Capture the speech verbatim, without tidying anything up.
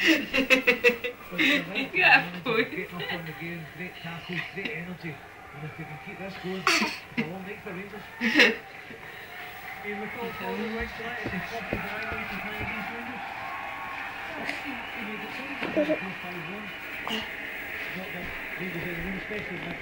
Yeah, boy. Getting up on the game, great tackles, great energy. And if they can keep this going, it's a long night for Rangers. Ian McCall calling the right select as he popped his eye away to play against Rangers. He made the change. He five one. Not that Rangers had a win, especially in